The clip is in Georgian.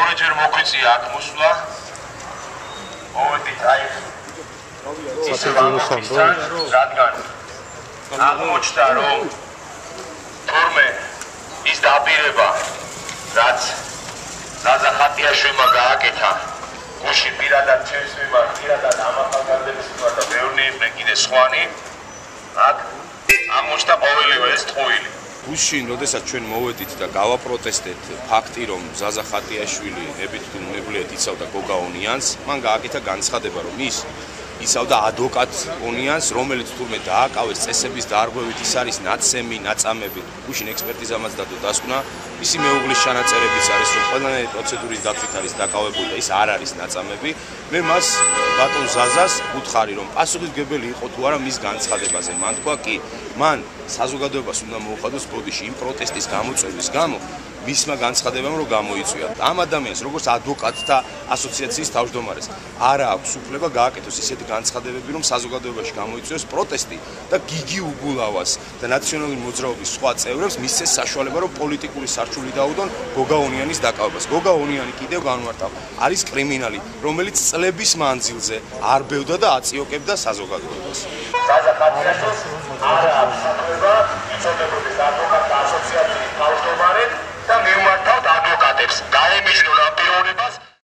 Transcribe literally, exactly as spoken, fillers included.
ორჯერ მოგვიწია აქ მოსვლა. მოვედით აი სათვალოსან რადგან აღმოჩნდა რომ თორმე ის დაპირება რაც ზაზა ხატიაშვილმა გააკეთა გუში პირადად ჩემს მიმართ პირადად ამ ახალგაზრდების მიმართ და ბევრი იყვნენ კიდე სხვანი აქ აღმოჩნდა ყოველივე ეს ტყუილი გუშინ, როდესაც ჩვენ მოვედით და გავაპროტესტეთ ფაქტი, რომ ზაზა ხატიაშვილი ნებით თუ უნებლიეთ იცავდა გოგა ონიანს, მან გააკეთა განცხადება, რომ ის იცავდა ადვოკატ ონიანს, რომელიც თურმე დააკავეს წესების დაარღვევით, ის არის ნაცემი, ნაწამები. გუშინ ექსპერტიზამაც დადო დასკვნა, მისი მეუღლის ჩანაწერებიც არის, რომ ყველანაირი პროცედურის დაცვით არის დაკავებული და ის არ არის ნაწამები. მე მას ბატონ ზაზას ვუთხარი, რომ პასუხისმგებელი იყო თუ არა მის განცხადებაზე. მან თქვა კი, მან საზოგადოებას უნდა მოუხადოს ბოდიში იმ პროტესტის გამოწვევის გამო, მისმა განცხადებამ რომ გამოიწვია. ამ ადამიანს, როგორც ადვოკატთა ასოციაციის თავმჯდომარეს, არა აქვს უფლება გააკეთოს ისეთი განცხადებები, რომ საზოგადოებაში გამოიწვიოს პროტესტი და გიგი უბულავას და ნაციონალური მოძრაობის სხვა წევრებს მისცეს საშუალება, რომ პოლიტიკური სარჩული დაუდონ გოგა ონიანის დაკავებას. გოგა ონიანი კიდევ განმარტავ, არის კრიმინალი, რომელიც წლების მანძილზე არბევდა და აწიოკებდა საზოგადოებას. ზაზა ხატიაშვილს არა აქვს უფლება იწოდებოდა